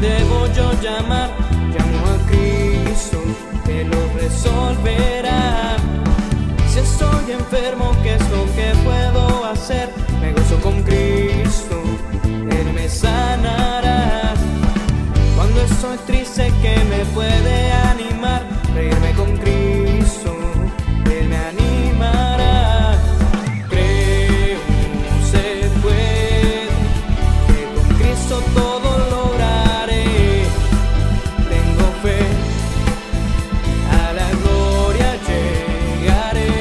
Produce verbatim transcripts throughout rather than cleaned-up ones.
debo yo llamar? Llamo a Cristo, que lo resolverá. Si estoy enfermo, ¿qué es lo que puedo hacer? Me gozo con Cristo, Él me sanará. Cuando estoy triste, ¿qué me puede animar? Reírme con Cristo, Él me animará. Creo, se puede, que con Cristo todo lograré. Tengo fe, a la gloria llegaré.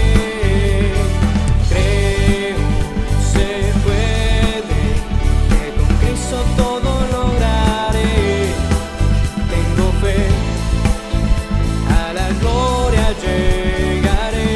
Creo, se puede, que con Cristo todo lograré. Tengo fe, a la gloria llegaré.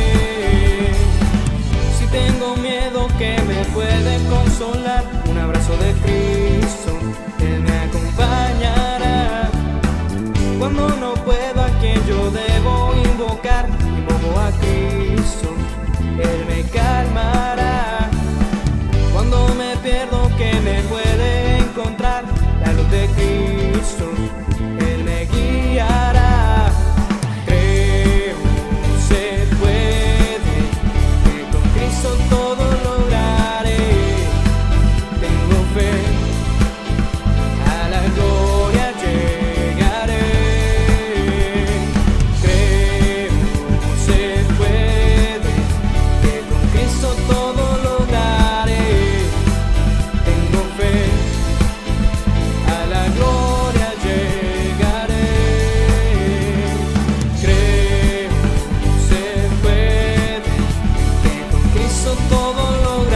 Si tengo miedo, ¿qué me puede consolar? Un abrazo de Cristo, Él me acompañará. Cuando no puedo, ¿a quién yo debo invocar? Invoco a Cristo, Él me calmará. Cuando me pierdo, ¿qué me puede encontrar? La luz de Cristo, Él me guiará. Creo, se puede, que con Cristo todo lograré. Tengo fe, a la gloria llegaré. Creo, se puede, que con Cristo todo lograré. Tengo fe, a la gloria llegaré. Creo, se puede, que con Cristo todo lograré.